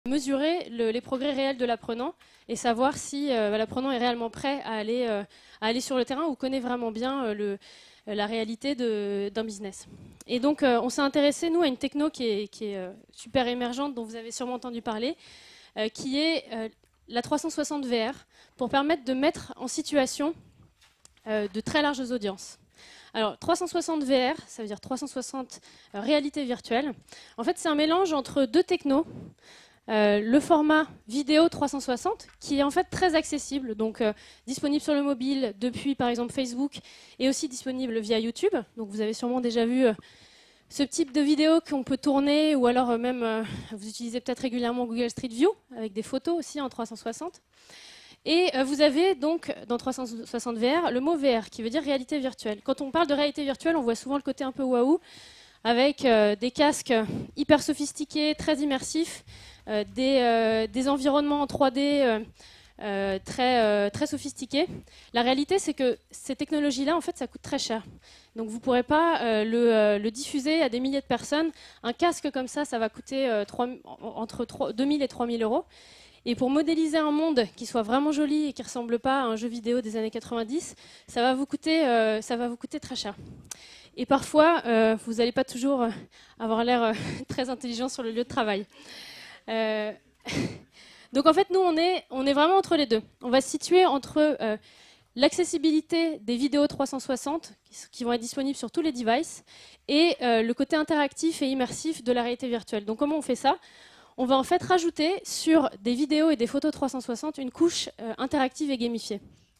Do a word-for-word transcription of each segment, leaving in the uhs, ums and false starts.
mesurer le, les progrès réels de l'apprenant et savoir si euh, l'apprenant est réellement prêt à aller, euh, à aller sur le terrain ou connaît vraiment bien euh, le, la réalité d'un business. Et donc, euh, on s'est intéressé, nous, à une techno qui est, qui est euh, super émergente, dont vous avez sûrement entendu parler, euh, qui est euh, la trois cent soixante V R, pour permettre de mettre en situation euh, de très larges audiences. Alors, trois cent soixante V R, ça veut dire trois cent soixante euh, réalités virtuelles. En fait, c'est un mélange entre deux technos. Euh, le format vidéo trois cent soixante, qui est en fait très accessible, donc euh, disponible sur le mobile depuis par exemple Facebook, et aussi disponible via YouTube. Donc vous avez sûrement déjà vu euh, ce type de vidéo qu'on peut tourner, ou alors euh, même, euh, vous utilisez peut-être régulièrement Google Street View, avec des photos aussi en trois cent soixante. Et euh, vous avez donc dans trois cent soixante V R le mot V R, qui veut dire réalité virtuelle. Quand on parle de réalité virtuelle, on voit souvent le côté un peu waouh, avec euh, des casques hyper sophistiqués, très immersifs, euh, des, euh, des environnements en trois D euh, euh, très, euh, très sophistiqués. La réalité, c'est que ces technologies-là, en fait, ça coûte très cher. Donc vous ne pourrez pas euh, le, euh, le diffuser à des milliers de personnes. Un casque comme ça, ça va coûter euh, trois, entre trois, deux mille et trois mille euros. Et pour modéliser un monde qui soit vraiment joli et qui ne ressemble pas à un jeu vidéo des années quatre-vingt-dix, ça va vous coûter, euh, ça va vous coûter très cher. Et parfois, euh, vous n'allez pas toujours avoir l'air euh, très intelligent sur le lieu de travail. Euh, Donc en fait, nous, on est, on est vraiment entre les deux. On va se situer entre euh, l'accessibilité des vidéos trois cent soixante, qui, qui vont être disponibles sur tous les devices, et euh, le côté interactif et immersif de la réalité virtuelle. Donc comment on fait ça ? On va en fait rajouter sur des vidéos et des photos trois cent soixante une couche euh, interactive et gamifiée.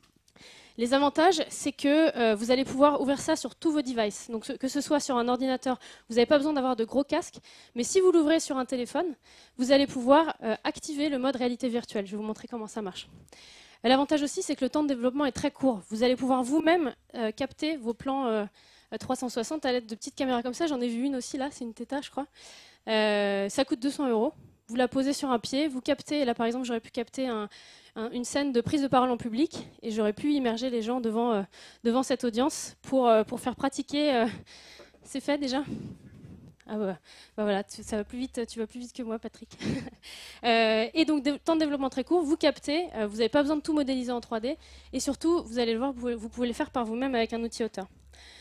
Les avantages, c'est que euh, vous allez pouvoir ouvrir ça sur tous vos devices. Donc, que ce soit sur un ordinateur, vous n'avez pas besoin d'avoir de gros casques. Mais si vous l'ouvrez sur un téléphone, vous allez pouvoir euh, activer le mode réalité virtuelle. Je vais vous montrer comment ça marche. L'avantage aussi, c'est que le temps de développement est très court. Vous allez pouvoir vous-même euh, capter vos plans euh, trois cent soixante à l'aide de petites caméras comme ça. J'en ai vu une aussi là, c'est une Theta, je crois. Euh, ça coûte deux cents euros. Vous la posez sur un pied, vous captez. Là, par exemple, j'aurais pu capter un, un, une scène de prise de parole en public et j'aurais pu immerger les gens devant, euh, devant cette audience pour, euh, pour faire pratiquer. Euh... C'est fait déjà ? Ah bah, bah voilà, tu, ça va plus vite, tu vas plus vite que moi, Patrick. euh, et donc, de, temps de développement très court, vous captez, euh, vous n'avez pas besoin de tout modéliser en trois D, et surtout, vous allez le voir, vous pouvez, vous pouvez le faire par vous-même avec un outil auteur.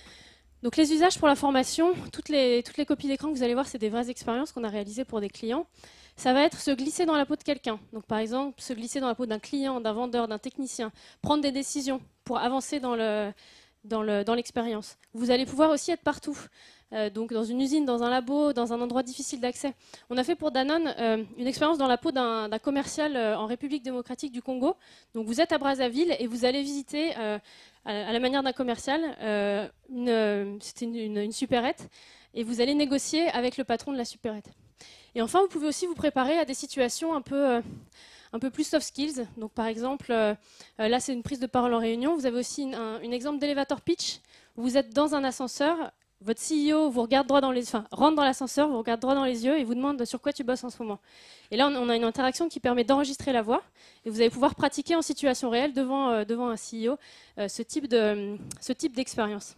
Donc les usages pour la formation, toutes les, toutes les copies d'écran que vous allez voir, c'est des vraies expériences qu'on a réalisées pour des clients. Ça va être se glisser dans la peau de quelqu'un. Donc par exemple, se glisser dans la peau d'un client, d'un vendeur, d'un technicien, prendre des décisions pour avancer dans le, dans le, dans l'expérience. Vous allez pouvoir aussi être partout. Euh, donc dans une usine, dans un labo, dans un endroit difficile d'accès. On a fait pour Danone euh, une expérience dans la peau d'un d'un commercial euh, en République démocratique du Congo. Donc vous êtes à Brazzaville et vous allez visiter, euh, à, à la manière d'un commercial, euh, c'était une, une, une supérette, et vous allez négocier avec le patron de la supérette. Et enfin, vous pouvez aussi vous préparer à des situations un peu, euh, un peu plus soft skills. Donc par exemple, euh, là c'est une prise de parole en réunion. Vous avez aussi une, un une exemple d'élévateur pitch. Vous êtes dans un ascenseur. Votre C E O vous regarde droit dans les, enfin, rentre dans l'ascenseur, vous regarde droit dans les yeux et vous demande sur quoi tu bosses en ce moment. Et là, on a une interaction qui permet d'enregistrer la voix et vous allez pouvoir pratiquer en situation réelle devant, euh, devant un C E O euh, ce type de, ce type d'expérience.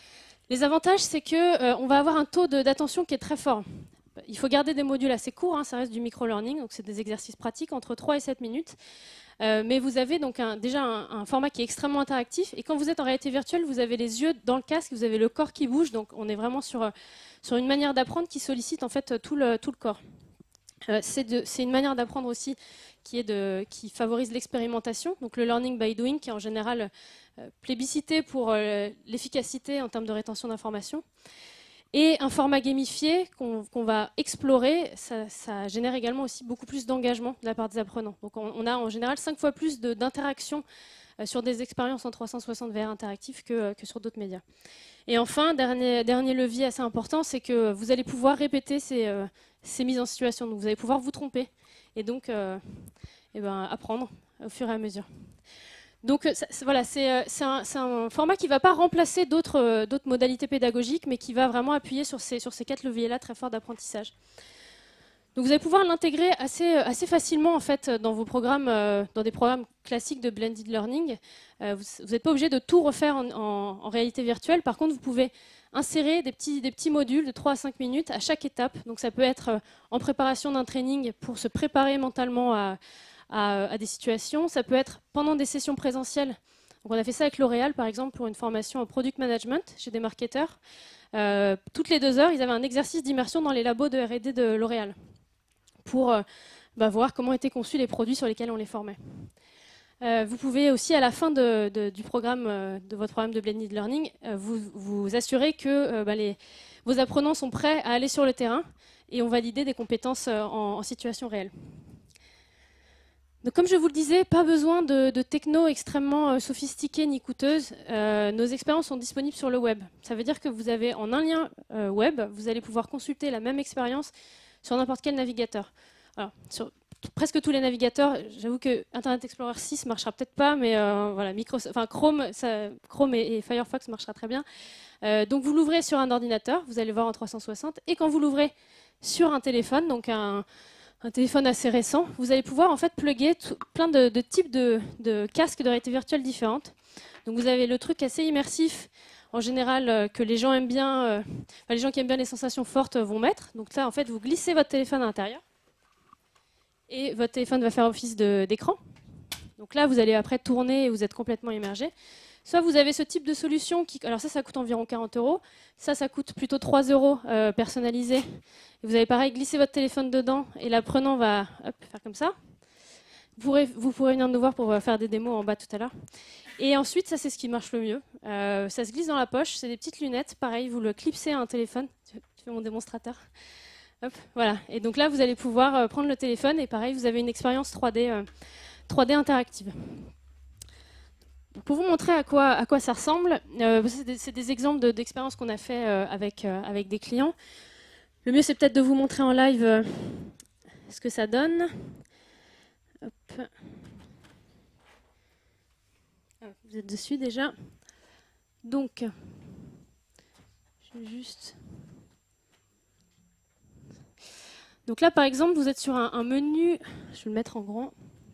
Les avantages, c'est qu'on euh, va avoir un taux d'attention qui est très fort. Il faut garder des modules assez courts, hein, ça reste du micro-learning, donc c'est des exercices pratiques entre trois et sept minutes. Euh, mais vous avez donc un, déjà un, un format qui est extrêmement interactif. Et quand vous êtes en réalité virtuelle, vous avez les yeux dans le casque, vous avez le corps qui bouge. Donc on est vraiment sur, sur une manière d'apprendre qui sollicite en fait tout le, tout le corps. Euh, c'est une manière d'apprendre aussi qui, est de, qui favorise l'expérimentation. Donc le learning by doing qui est en général euh, plébiscité pour euh, l'efficacité en termes de rétention d'informations. Et un format gamifié qu'on qu'on va explorer, ça, ça génère également aussi beaucoup plus d'engagement de la part des apprenants. Donc on, on a en général cinq fois plus d'interactions euh, sur des expériences en trois cent soixante V R interactifs que, que sur d'autres médias. Et enfin, dernier, dernier levier assez important, c'est que vous allez pouvoir répéter ces, euh, ces mises en situation. Donc vous allez pouvoir vous tromper et donc euh, et ben, apprendre au fur et à mesure. Donc ça, voilà, c'est un, un format qui ne va pas remplacer d'autres euh, modalités pédagogiques, mais qui va vraiment appuyer sur ces, sur ces quatre leviers-là très forts d'apprentissage. Donc vous allez pouvoir l'intégrer assez, assez facilement en fait, dans vos programmes, euh, dans des programmes classiques de blended learning. Euh, vous n'êtes pas obligé de tout refaire en, en, en réalité virtuelle. Par contre, vous pouvez insérer des petits, des petits modules de trois à cinq minutes à chaque étape. Donc ça peut être euh, en préparation d'un training pour se préparer mentalement à, à, à des situations. Ça peut être pendant des sessions présentielles. Donc on a fait ça avec L'Oréal, par exemple, pour une formation en product management chez des marketeurs. Euh, toutes les deux heures, ils avaient un exercice d'immersion dans les labos de R et D de L'Oréal, pour euh, bah, voir comment étaient conçus les produits sur lesquels on les formait. Euh, vous pouvez aussi, à la fin de, de, du programme, euh, de votre programme de Blended Learning, euh, vous, vous assurer que euh, bah, les, vos apprenants sont prêts à aller sur le terrain et ont validé des compétences euh, en, en situation réelle. Donc, comme je vous le disais, pas besoin de, de techno extrêmement euh, sophistiquées ni coûteuses. Euh, nos expériences sont disponibles sur le web. Ça veut dire que vous avez en un lien euh, web, vous allez pouvoir consulter la même expérience sur n'importe quel navigateur. Alors, sur presque tous les navigateurs, j'avoue que Internet Explorer six marchera peut-être pas, mais euh, voilà, Microsoft, enfin Chrome, ça, Chrome et, et Firefox marchera très bien. Euh, donc vous l'ouvrez sur un ordinateur, vous allez voir en trois cent soixante, et quand vous l'ouvrez sur un téléphone, donc un, un téléphone assez récent, vous allez pouvoir en fait plugger tout, plein de, de types de, de casques de réalité virtuelle différentes. Donc vous avez le truc assez immersif, en général, euh, que les gens aiment bien, euh, enfin, les gens qui aiment bien les sensations fortes euh, vont mettre. Donc là, en fait, vous glissez votre téléphone à l'intérieur et votre téléphone va faire office d'écran. Donc là, vous allez après tourner et vous êtes complètement immergé. Soit vous avez ce type de solution qui, alors ça, ça coûte environ quarante euros. Ça, ça coûte plutôt trois euros euh, personnalisé. Et vous allez pareil glisser votre téléphone dedans et l'apprenant va hop, faire comme ça. Vous pourrez, vous pourrez venir nous voir pour faire des démos en bas tout à l'heure. Et ensuite, ça c'est ce qui marche le mieux. Euh, ça se glisse dans la poche, c'est des petites lunettes. Pareil, vous le clipsez à un téléphone. Tu fais mon démonstrateur. Hop, voilà. Et donc là, vous allez pouvoir euh, prendre le téléphone et pareil, vous avez une expérience trois D, euh, trois D interactive. Pour vous montrer à quoi, à quoi ça ressemble, euh, c'est des, des exemples d'expériences de, qu'on a fait euh, avec, euh, avec des clients. Le mieux, c'est peut-être de vous montrer en live euh, ce que ça donne. Hop. Vous êtes dessus déjà. Donc, je vais juste... Donc là, par exemple, vous êtes sur un, un menu. Je vais le mettre en grand.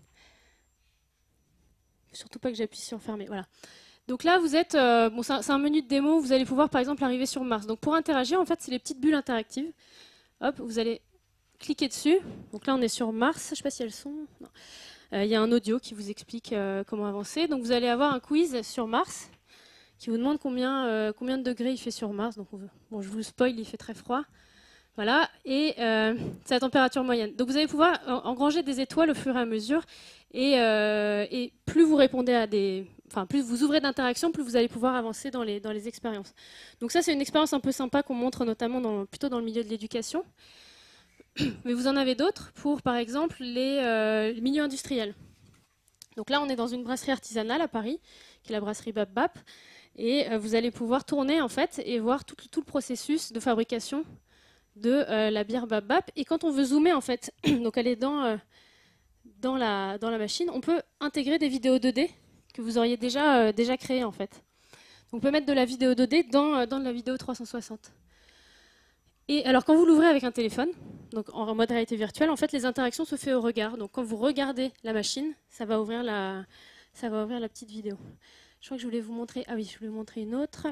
Surtout pas que j'appuie sur fermer. Voilà. Donc là, vous êtes... Euh, bon, c'est un, un menu de démo. Vous allez pouvoir, par exemple, arriver sur Mars. Donc pour interagir, en fait, c'est les petites bulles interactives. Hop, vous allez cliquer dessus. Donc là, on est sur Mars. Je ne sais pas si elles sont... Non. Il euh, y a un audio qui vous explique euh, comment avancer. Donc vous allez avoir un quiz sur Mars qui vous demande combien, euh, combien de degrés il fait sur Mars. Donc on veut, bon, je vous spoil, il fait très froid. Voilà, et euh, c'est la température moyenne. Donc vous allez pouvoir engranger des étoiles au fur et à mesure. Et, euh, et plus vous répondez à des... Enfin, plus vous ouvrez d'interactions, plus vous allez pouvoir avancer dans les, dans les expériences. Donc ça, c'est une expérience un peu sympa qu'on montre notamment dans, plutôt dans le milieu de l'éducation. Mais vous en avez d'autres pour, par exemple, les, euh, les milieux industriels. Donc là, on est dans une brasserie artisanale à Paris, qui est la brasserie Bap Bap. Et euh, vous allez pouvoir tourner, en fait, et voir tout, tout le processus de fabrication de euh, la bière Bap Bap. Et quand on veut zoomer, en fait, donc aller dans, euh, dans, la, dans la machine, on peut intégrer des vidéos deux D que vous auriez déjà, euh, déjà créées, en fait. Donc on peut mettre de la vidéo deux D dans, euh, dans de la vidéo trois cent soixante. Et alors, quand vous l'ouvrez avec un téléphone, donc en mode réalité virtuelle, en fait, les interactions se font au regard. Donc, quand vous regardez la machine, ça va ouvrir la, ça va ouvrir la petite vidéo. Je crois que je voulais vous montrer... Ah oui, je voulais vous montrer une autre.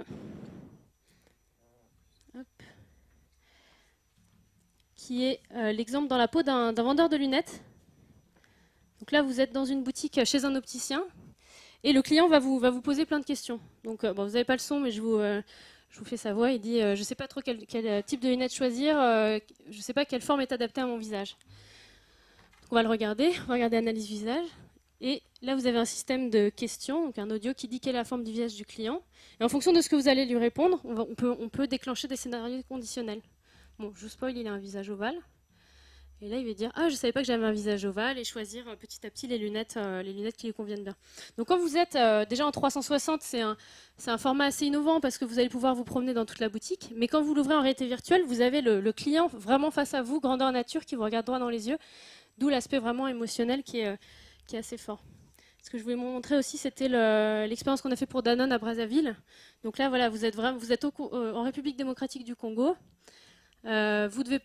Hop. Qui est euh, l'exemple dans la peau d'un vendeur de lunettes. Donc là, vous êtes dans une boutique chez un opticien. Et le client va vous, va vous poser plein de questions. Donc, euh, bon, vous n'avez pas le son, mais je vous... Euh, Je vous fais sa voix, il dit euh, « Je ne sais pas trop quel, quel type de lunettes choisir, euh, je ne sais pas quelle forme est adaptée à mon visage. » On va le regarder, on va regarder analyse visage. Et là, vous avez un système de questions, donc un audio qui dit quelle est la forme du visage du client. Et en fonction de ce que vous allez lui répondre, on, va, on, peut, on peut déclencher des scénarios conditionnels. Bon, je vous spoil, il a un visage ovale. Et là, il va dire « Ah, je ne savais pas que j'avais un visage ovale » et choisir euh, petit à petit les lunettes, euh, les lunettes qui lui conviennent bien. Donc quand vous êtes euh, déjà en trois cent soixante, c'est un, un format assez innovant parce que vous allez pouvoir vous promener dans toute la boutique. Mais quand vous l'ouvrez en réalité virtuelle, vous avez le, le client vraiment face à vous, grandeur nature, qui vous regarde droit dans les yeux. D'où l'aspect vraiment émotionnel qui est, euh, qui est assez fort. Ce que je voulais vous montrer aussi, c'était l'expérience qu'on a fait pour Danone à Brazzaville. Donc là, voilà, vous êtes, vraiment, vous êtes au, euh, en République démocratique du Congo. Euh, vous devez...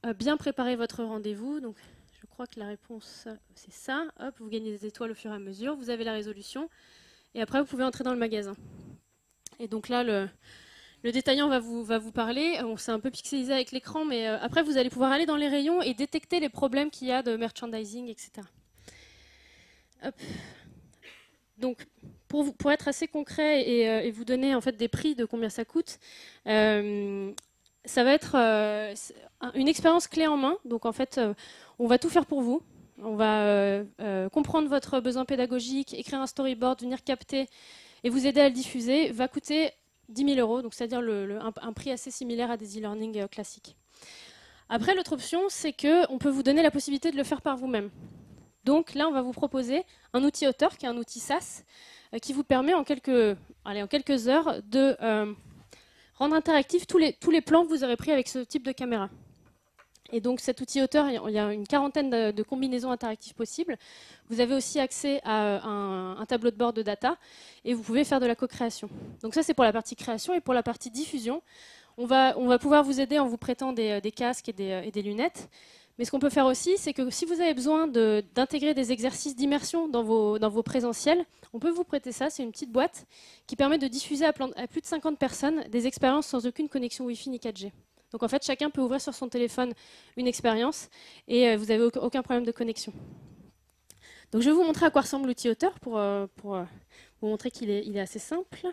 euh, bien préparer votre rendez-vous. Donc, je crois que la réponse, c'est ça. Hop, vous gagnez des étoiles au fur et à mesure. Vous avez la résolution. Et après, vous pouvez entrer dans le magasin. Et donc là, le, le détaillant va vous, va vous parler. On s'est un peu pixelisé avec l'écran, mais euh, après, vous allez pouvoir aller dans les rayons et détecter les problèmes qu'il y a de merchandising, et cetera. Hop. Donc, pour, vous, pour être assez concret et, euh, et vous donner en fait des prix de combien ça coûte, euh, ça va être euh, une expérience clé en main. Donc, en fait, euh, on va tout faire pour vous. On va euh, euh, comprendre votre besoin pédagogique, écrire un storyboard, venir capter et vous aider à le diffuser. Va coûter dix mille euros, donc c'est-à-dire le, le, un, un prix assez similaire à des e-learning euh, classiques. Après, l'autre option, c'est qu'on peut vous donner la possibilité de le faire par vous-même. Donc là, on va vous proposer un outil auteur, qui est un outil SaaS, euh, qui vous permet en quelques, allez, en quelques heures de euh, rendre interactifs tous les, tous les plans que vous aurez pris avec ce type de caméra. Et donc cet outil auteur, il y a une quarantaine de, de combinaisons interactives possibles. Vous avez aussi accès à un, un tableau de bord de data et vous pouvez faire de la co-création. Donc ça, c'est pour la partie création. Et pour la partie diffusion, on va, on va pouvoir vous aider en vous prêtant des, des casques et des, et des lunettes. Mais ce qu'on peut faire aussi, c'est que si vous avez besoin d'intégrer de, des exercices d'immersion dans vos, dans vos présentiels, on peut vous prêter ça. C'est une petite boîte qui permet de diffuser à, plan, à plus de cinquante personnes des expériences sans aucune connexion Wi-Fi ni quatre G. Donc en fait, chacun peut ouvrir sur son téléphone une expérience et vous n'avez aucun problème de connexion. Donc je vais vous montrer à quoi ressemble l'outil auteur pour, pour vous montrer qu'il est, il est assez simple.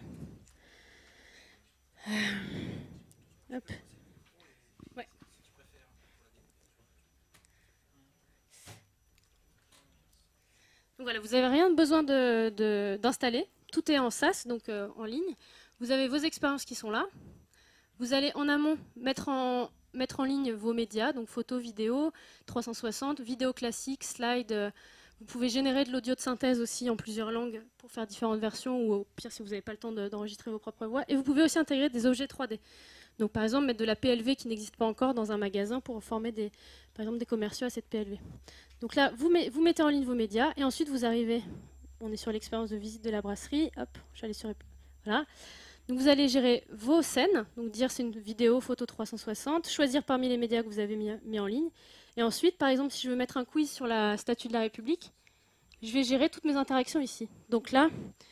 Euh, hop. Ouais. Donc voilà, vous n'avez rien besoin d'installer. De, de, Tout est en SaaS, donc euh, en ligne. Vous avez vos expériences qui sont là. Vous allez en amont mettre en, mettre en ligne vos médias, donc photos, vidéos, trois cent soixante, vidéos classiques, slides. Euh, vous pouvez générer de l'audio de synthèse aussi en plusieurs langues pour faire différentes versions, ou au pire si vous n'avez pas le temps d'enregistrer vos propres voix. Et vous pouvez aussi intégrer des objets trois D. Donc par exemple, mettre de la P L V qui n'existe pas encore dans un magasin pour former des, par exemple, des commerciaux à cette P L V. Donc là, vous, met, vous mettez en ligne vos médias et ensuite vous arrivez, on est sur l'expérience de visite de la brasserie. Hop, j'allais sur... Voilà. Donc vous allez gérer vos scènes, donc dire c'est une vidéo, photo trois cent soixante, choisir parmi les médias que vous avez mis, mis en ligne. Et ensuite, par exemple, si je veux mettre un quiz sur la Statue de la République, je vais gérer toutes mes interactions ici. Donc là,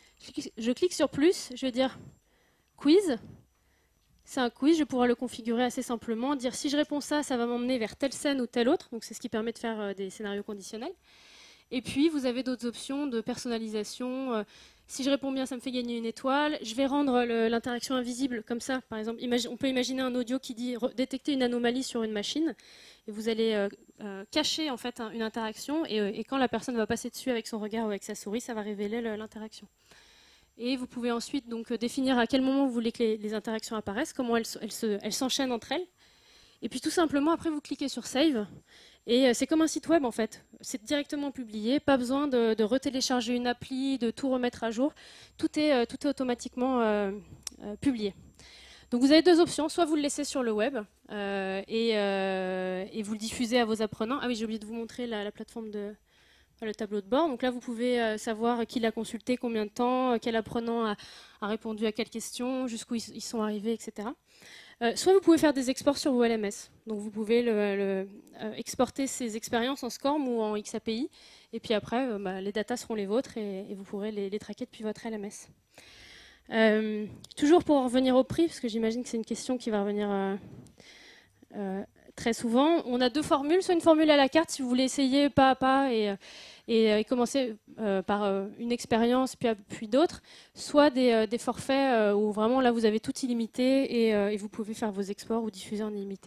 je clique sur plus, je vais dire quiz. C'est un quiz, je vais pouvoir le configurer assez simplement, dire si je réponds ça, ça va m'emmener vers telle scène ou telle autre. Donc c'est ce qui permet de faire des scénarios conditionnels. Et puis vous avez d'autres options de personnalisation. Si je réponds bien, ça me fait gagner une étoile. Je vais rendre l'interaction invisible comme ça. Par exemple, on peut imaginer un audio qui dit détecter une anomalie sur une machine. Et vous allez euh, euh, cacher en fait une interaction. Et, et quand la personne va passer dessus avec son regard ou avec sa souris, ça va révéler l'interaction. Et vous pouvez ensuite donc définir à quel moment vous voulez que les, les interactions apparaissent, comment elles, elles, se, elles s'enchaînent entre elles. Et puis tout simplement, après, vous cliquez sur Save. Et c'est comme un site web en fait, c'est directement publié, pas besoin de, de retélécharger une appli, de tout remettre à jour, tout est, euh, tout est automatiquement euh, euh, publié. Donc vous avez deux options, soit vous le laissez sur le web euh, et, euh, et vous le diffusez à vos apprenants. Ah oui, j'ai oublié de vous montrer la, la plateforme de le tableau de bord. Donc là vous pouvez euh, savoir qui l'a consulté, combien de temps, quel apprenant a, a répondu à quelle question, jusqu'où ils, ils sont arrivés, et cetera. Euh, soit vous pouvez faire des exports sur vos L M S. Donc vous pouvez le, le, euh, exporter ces expériences en SCORM ou en X A P I. Et puis après, euh, bah, les datas seront les vôtres et, et vous pourrez les, les traquer depuis votre L M S. Euh, toujours pour en revenir au prix, parce que j'imagine que c'est une question qui va revenir euh, euh, très souvent. On a deux formules, soit une formule à la carte si vous voulez essayer pas à pas et, et, et commencer euh, par euh, une expérience puis, puis d'autres, soit des, euh, des forfaits euh, où vraiment là vous avez tout illimité et, euh, et vous pouvez faire vos exports ou diffuser en illimité.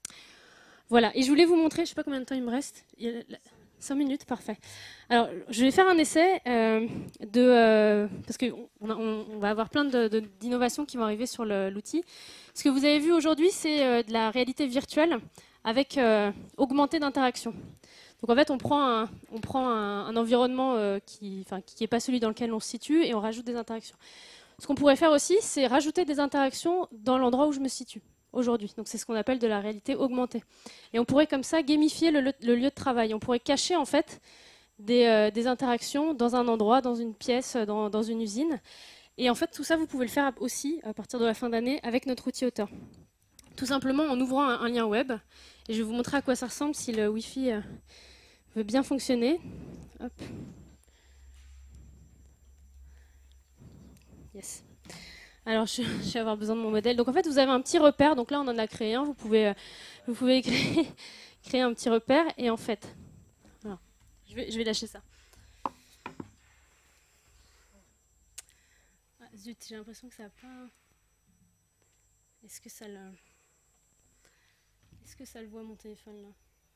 Voilà, et je voulais vous montrer, je ne sais pas combien de temps il me reste, cinq minutes, parfait. Alors je vais faire un essai euh, de, euh, parce qu'on on, on va avoir plein d'innovations qui vont arriver sur l'outil. Ce que vous avez vu aujourd'hui, c'est euh, de la réalité virtuelle avec euh, augmenté d'interaction. Donc en fait, on prend un, on prend un, un environnement euh, qui n'est qui pas celui dans lequel on se situe et on rajoute des interactions. Ce qu'on pourrait faire aussi, c'est rajouter des interactions dans l'endroit où je me situe aujourd'hui. Donc c'est ce qu'on appelle de la réalité augmentée. Et on pourrait comme ça gamifier le, le lieu de travail. On pourrait cacher en fait des, euh, des interactions dans un endroit, dans une pièce, dans, dans une usine. Et en fait, tout ça, vous pouvez le faire aussi à partir de la fin d'année avec notre outil auteur. Tout simplement en ouvrant un, un lien web Et je vais vous montrer à quoi ça ressemble si le Wi-Fi euh, veut bien fonctionner. Hop. Yes. Alors, je, je vais avoir besoin de mon modèle. Donc, en fait, vous avez un petit repère. Donc là, on en a créé un. Vous pouvez, euh, vous pouvez créer, créer un petit repère. Et en fait, alors, je, vais, je vais lâcher ça. Ah, zut, j'ai l'impression que ça n'a pas... Est-ce que ça le... Est-ce que ça le voit, mon téléphone, là?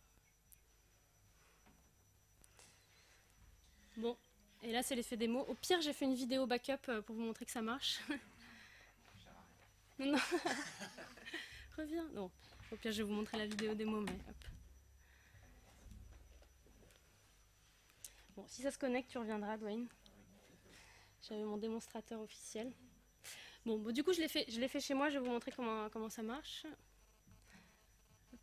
Bon. Et là, c'est l'effet démo. Au pire, j'ai fait une vidéo backup pour vous montrer que ça marche. Non, non. Reviens. Non. Au pire, je vais vous montrer la vidéo démo, mais hop. Bon, si ça se connecte, tu reviendras, Dwayne. J'avais mon démonstrateur officiel. Bon, bon du coup, je l'ai fait, je l'ai fait chez moi. Je vais vous montrer comment, comment ça marche. Hop.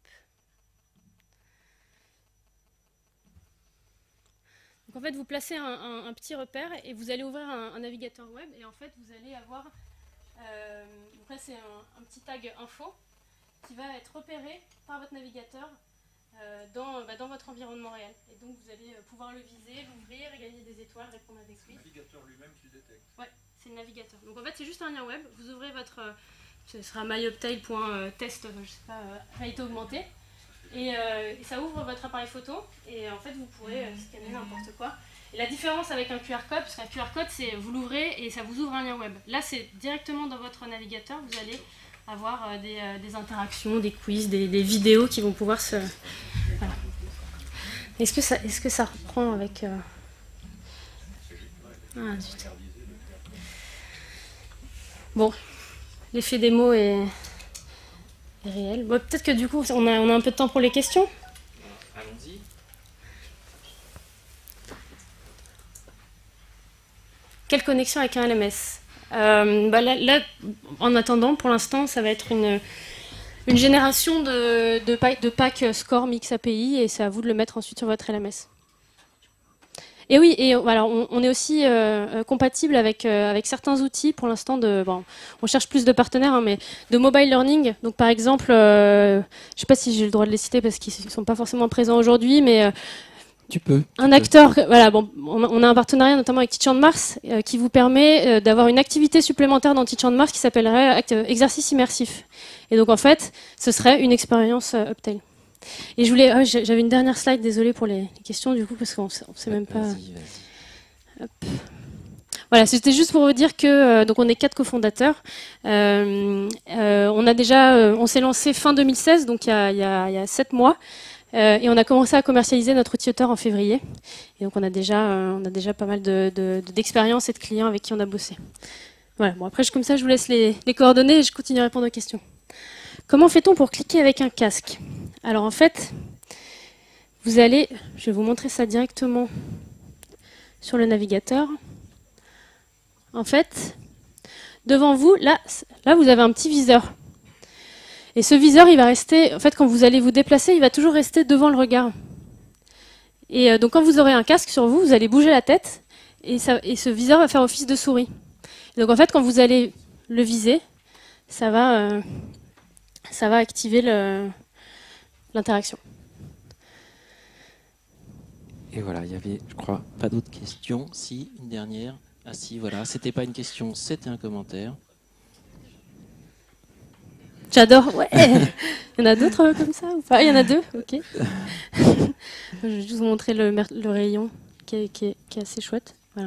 Donc, en fait, vous placez un, un, un petit repère et vous allez ouvrir un, un navigateur web. Et en fait, vous allez avoir... Euh, donc là, c'est un, un petit tag info qui va être repéré par votre navigateur euh, dans, bah, dans votre environnement réel. Et donc, vous allez pouvoir le viser, l'ouvrir, gagner des étoiles, répondre à des quiz. C'est le navigateur lui-même qui le détecte. Ouais, c'est le navigateur. Donc, en fait, c'est juste un lien web. Vous ouvrez votre... Euh, ce sera myuptail point test, je sais pas, euh, réalité augmentée. Et, euh, et ça ouvre votre appareil photo. Et en fait, vous pourrez euh, scanner n'importe quoi. Et la différence avec un Q R code, parce qu'un Q R code, c'est vous l'ouvrez et ça vous ouvre un lien web. Là, c'est directement dans votre navigateur, vous allez avoir euh, des, euh, des interactions, des quiz, des, des vidéos qui vont pouvoir se... Voilà. Est-ce que ça, est-ce que ça reprend avec... Euh... Ah, zut. Bon, l'effet démo est, est réel. Bon, peut-être que du coup, on a, on a un peu de temps pour les questions. Allons-y. Quelle connexion avec un L M S? euh, bah là, là, en attendant, pour l'instant, ça va être une, une génération de, de, pack, de pack Score Mix A P I et c'est à vous de le mettre ensuite sur votre L M S. Et oui, et voilà, on, on est aussi euh, compatible avec, euh, avec certains outils pour l'instant. De, bon, on cherche plus de partenaires, hein, mais de mobile learning. Donc par exemple, euh, je ne sais pas si j'ai le droit de les citer parce qu'ils ne sont pas forcément présents aujourd'hui, mais... Euh, Tu peux. Un tu acteur, peux. Voilà, bon, on a un partenariat notamment avec Teach on Mars euh, qui vous permet euh, d'avoir une activité supplémentaire dans Teach on Mars qui s'appellerait euh, exercice immersif. Et donc en fait, ce serait une expérience euh, Uptail. Et je voulais, oh, j'avais une dernière slide, désolée pour les, les questions du coup parce qu'on ne sait même pas. Vas-y, vas-y. Hop. Voilà, c'était juste pour vous dire que euh, donc on est quatre cofondateurs. Euh, euh, on a déjà, euh, on s'est lancé fin deux mille seize, donc il y a, il y a, il y a sept mois. Euh, et on a commencé à commercialiser notre outil auteur en février. Et donc on a déjà, euh, on a déjà pas mal de, de, d'expériences et de clients avec qui on a bossé. Voilà. Bon, après, je, comme ça, je vous laisse les, les coordonnées et je continue à répondre aux questions. Comment fait-on pour cliquer avec un casque? Alors en fait, vous allez, je vais vous montrer ça directement sur le navigateur. En fait, devant vous, là, là vous avez un petit viseur. Et ce viseur, il va rester, en fait, quand vous allez vous déplacer, il va toujours rester devant le regard. Et euh, donc, quand vous aurez un casque sur vous, vous allez bouger la tête, et, ça, et ce viseur va faire office de souris. Et donc, en fait, quand vous allez le viser, ça va, euh, ça va activer le, l'interaction. Et voilà, il y avait, je crois, pas d'autres questions. Si, une dernière. Ah si, voilà, c'était pas une question, c'était un commentaire. J'adore, ouais. Il y en a d'autres comme ça ou pas? Il y en a deux, ok. Je vais juste vous montrer le, le rayon qui est, qui, est, qui est assez chouette. Voilà.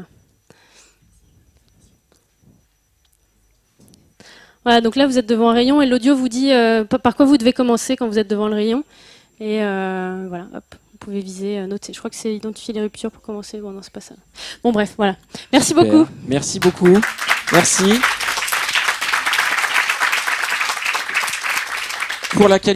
Voilà, donc là vous êtes devant un rayon et l'audio vous dit euh, par quoi vous devez commencer quand vous êtes devant le rayon. Et euh, voilà, hop, vous pouvez viser, euh, noter. Je crois que c'est identifier les ruptures pour commencer. Bon, non, c'est pas ça. Bon, bref, voilà. Merci Super. beaucoup. Merci beaucoup. Merci. Pour la